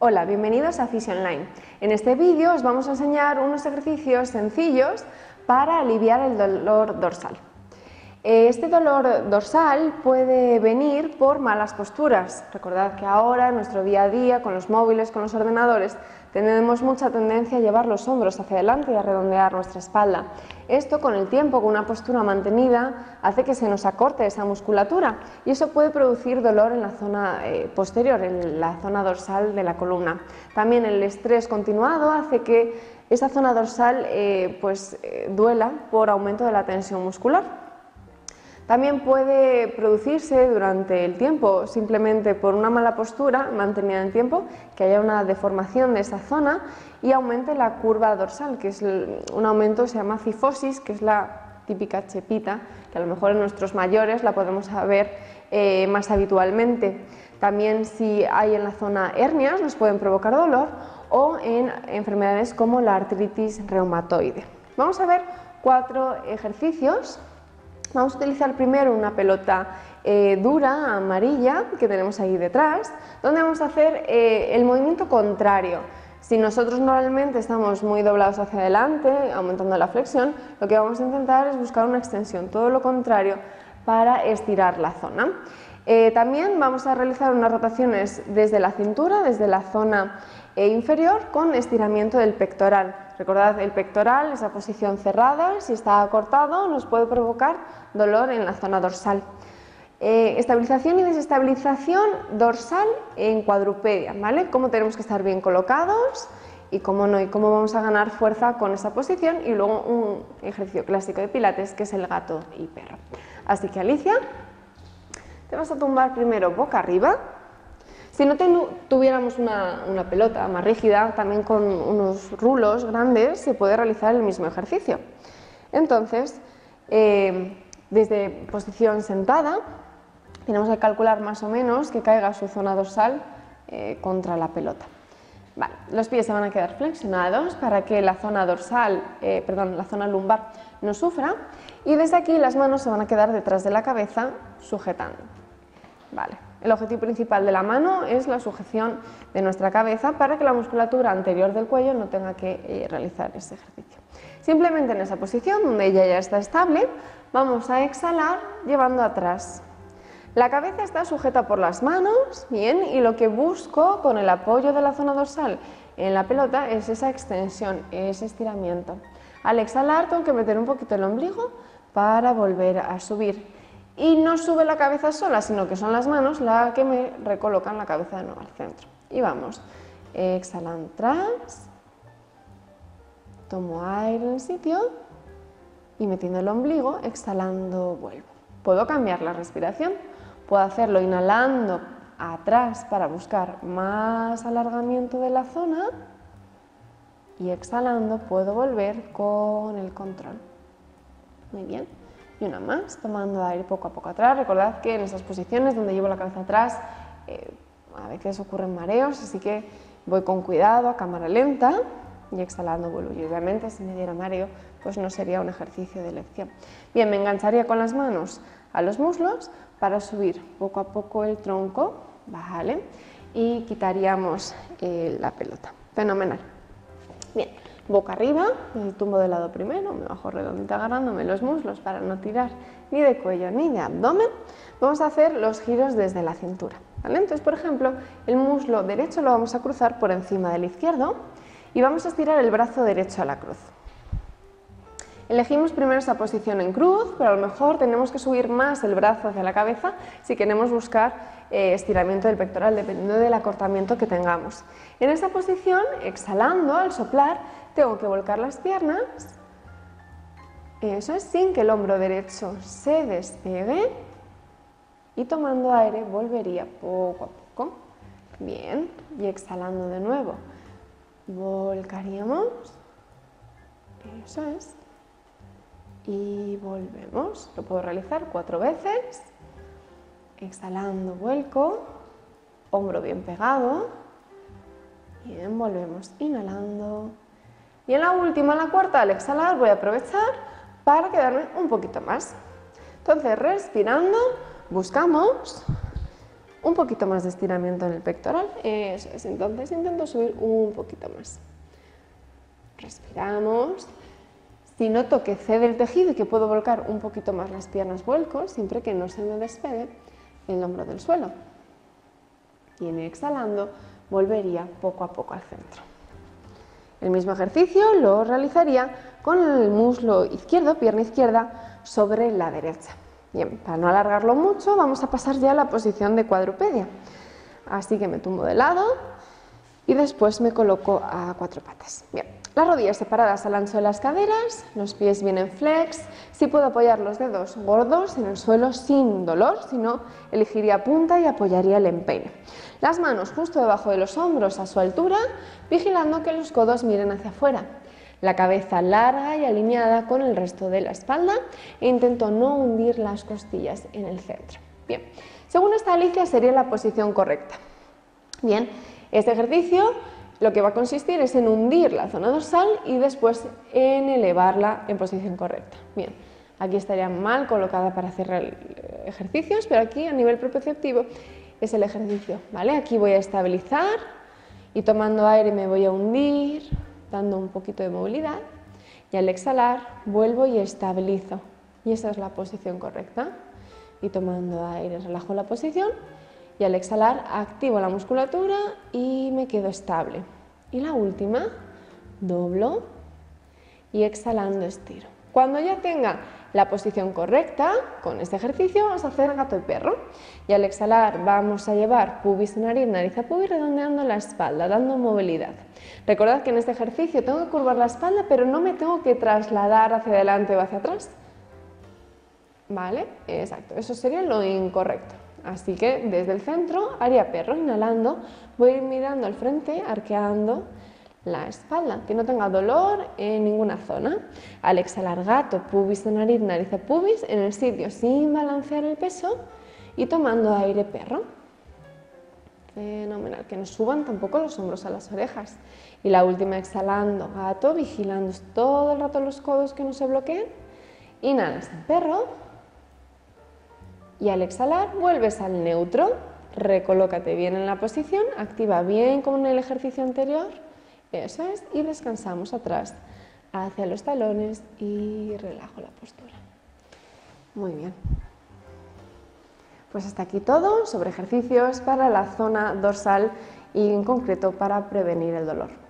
Hola, bienvenidos a Fisio Online. En este vídeo os vamos a enseñar unos ejercicios sencillos para aliviar el dolor dorsal. Este dolor dorsal puede venir por malas posturas. Recordad que ahora en nuestro día a día, con los móviles, con los ordenadores, tenemos mucha tendencia a llevar los hombros hacia adelante y a redondear nuestra espalda. Esto con el tiempo, con una postura mantenida, hace que se nos acorte esa musculatura y eso puede producir dolor en la zona posterior, en la zona dorsal de la columna. También el estrés continuado hace que esa zona dorsal duela por aumento de la tensión muscular. También puede producirse durante el tiempo, simplemente por una mala postura mantenida en el tiempo, que haya una deformación de esa zona y aumente la curva dorsal, que es un aumento, se llama cifosis, que es la típica chepita, que a lo mejor en nuestros mayores la podemos ver más habitualmente. También si hay en la zona hernias nos pueden provocar dolor o en enfermedades como la artritis reumatoide. Vamos a ver 4 ejercicios. Vamos a utilizar primero una pelota dura, amarilla, que tenemos ahí detrás, donde vamos a hacer el movimiento contrario. Si nosotros normalmente estamos muy doblados hacia adelante, aumentando la flexión, lo que vamos a intentar es buscar una extensión, todo lo contrario, para estirar la zona. También vamos a realizar unas rotaciones desde la cintura, desde la zona inferior, con estiramiento del pectoral. Recordad, el pectoral, esa posición cerrada, si está acortado, nos puede provocar dolor en la zona dorsal. Estabilización y desestabilización dorsal en cuadrupedia, ¿vale? Cómo tenemos que estar bien colocados y cómo no, y cómo vamos a ganar fuerza con esa posición, y luego un ejercicio clásico de pilates que es el gato y perro. Así que Alicia, te vas a tumbar primero boca arriba. Si no tuviéramos una pelota más rígida, también con unos rulos grandes se puede realizar el mismo ejercicio. Entonces, desde posición sentada, tenemos que calcular más o menos que caiga su zona dorsal contra la pelota. Vale, los pies se van a quedar flexionados para que la zona dorsal, la zona lumbar no sufra, y desde aquí las manos se van a quedar detrás de la cabeza sujetando. Vale. El objetivo principal de la mano es la sujeción de nuestra cabeza para que la musculatura anterior del cuello no tenga que realizar ese ejercicio. Simplemente en esa posición, donde ella ya está estable, vamos a exhalar llevando atrás. La cabeza está sujeta por las manos, bien, y lo que busco con el apoyo de la zona dorsal en la pelota es esa extensión, ese estiramiento. Al exhalar tengo que meter un poquito el ombligo para volver a subir. Y no sube la cabeza sola, sino que son las manos las que me recolocan la cabeza de nuevo al centro. Y vamos, exhalando atrás, tomo aire en el sitio y metiendo el ombligo, exhalando vuelvo. Puedo cambiar la respiración, puedo hacerlo inhalando atrás para buscar más alargamiento de la zona y exhalando puedo volver con el control. Muy bien. Y una más, tomando aire poco a poco atrás. Recordad que en esas posiciones donde llevo la cabeza atrás a veces ocurren mareos, así que voy con cuidado, a cámara lenta, y exhalando vuelvo. Y obviamente si me diera mareo, pues no sería un ejercicio de elección. Bien, me engancharía con las manos a los muslos para subir poco a poco el tronco, ¿vale? Y quitaríamos la pelota. Fenomenal. Bien. Boca arriba, me tumbo de lado primero, me bajo redondita agarrándome los muslos para no tirar ni de cuello ni de abdomen. Vamos a hacer los giros desde la cintura, ¿vale? Entonces, por ejemplo, el muslo derecho lo vamos a cruzar por encima del izquierdo y vamos a estirar el brazo derecho a la cruz. Elegimos primero esa posición en cruz, pero a lo mejor tenemos que subir más el brazo hacia la cabeza si queremos buscar estiramiento del pectoral, dependiendo del acortamiento que tengamos. En esa posición, exhalando al soplar, tengo que volcar las piernas, eso es, sin que el hombro derecho se despegue, y tomando aire volvería poco a poco. Bien, y exhalando de nuevo, volcaríamos, eso es, y volvemos. Lo puedo realizar 4 veces, exhalando vuelco, hombro bien pegado, bien, volvemos, inhalando. Y en la última, la cuarta, al exhalar, voy a aprovechar para quedarme un poquito más. Entonces, respirando, buscamos un poquito más de estiramiento en el pectoral, eso es, entonces intento subir un poquito más. Respiramos. Si noto que cede el tejido y que puedo volcar un poquito más las piernas, vuelco, siempre que no se me despegue el hombro del suelo. Y en exhalando, volvería poco a poco al centro. El mismo ejercicio lo realizaría con el muslo izquierdo, pierna izquierda, sobre la derecha. Bien, para no alargarlo mucho, vamos a pasar ya a la posición de cuadrupedia. Así que me tumbo de lado y después me coloco a cuatro patas. Bien, las rodillas separadas al ancho de las caderas, los pies bien en flex. Si puedo apoyar los dedos gordos en el suelo sin dolor, si no, elegiría punta y apoyaría el empeine. Las manos justo debajo de los hombros a su altura, vigilando que los codos miren hacia afuera. La cabeza larga y alineada con el resto de la espalda e intento no hundir las costillas en el centro. Bien, según esta Alicia sería la posición correcta. Bien, este ejercicio lo que va a consistir es en hundir la zona dorsal y después en elevarla en posición correcta. Bien, aquí estaría mal colocada para hacer ejercicios, pero aquí a nivel propioceptivo es el ejercicio, ¿vale? Aquí voy a estabilizar y tomando aire me voy a hundir, dando un poquito de movilidad, y al exhalar vuelvo y estabilizo, y esa es la posición correcta. Y tomando aire relajo la posición, y al exhalar activo la musculatura y me quedo estable. Y la última, doblo y exhalando estiro. Cuando ya tenga la posición correcta, con este ejercicio vamos a hacer gato y perro. Y al exhalar vamos a llevar pubis a nariz, nariz a pubis, redondeando la espalda, dando movilidad. Recordad que en este ejercicio tengo que curvar la espalda, pero no me tengo que trasladar hacia adelante o hacia atrás. ¿Vale? Exacto, eso sería lo incorrecto. Así que desde el centro haría perro, inhalando, voy a ir mirando al frente, arqueando la espalda, que no tenga dolor en ninguna zona. Al exhalar gato, pubis de nariz, nariz a pubis, en el sitio sin balancear el peso y tomando aire perro. Fenomenal, que no suban tampoco los hombros a las orejas. Y la última exhalando gato, vigilando todo el rato los codos que no se bloqueen. Inhalas en perro y al exhalar vuelves al neutro, recolócate bien en la posición, activa bien como en el ejercicio anterior. Eso es, y descansamos atrás hacia los talones y relajo la postura. Muy bien. Pues hasta aquí todo sobre ejercicios para la zona dorsal y en concreto para prevenir el dolor.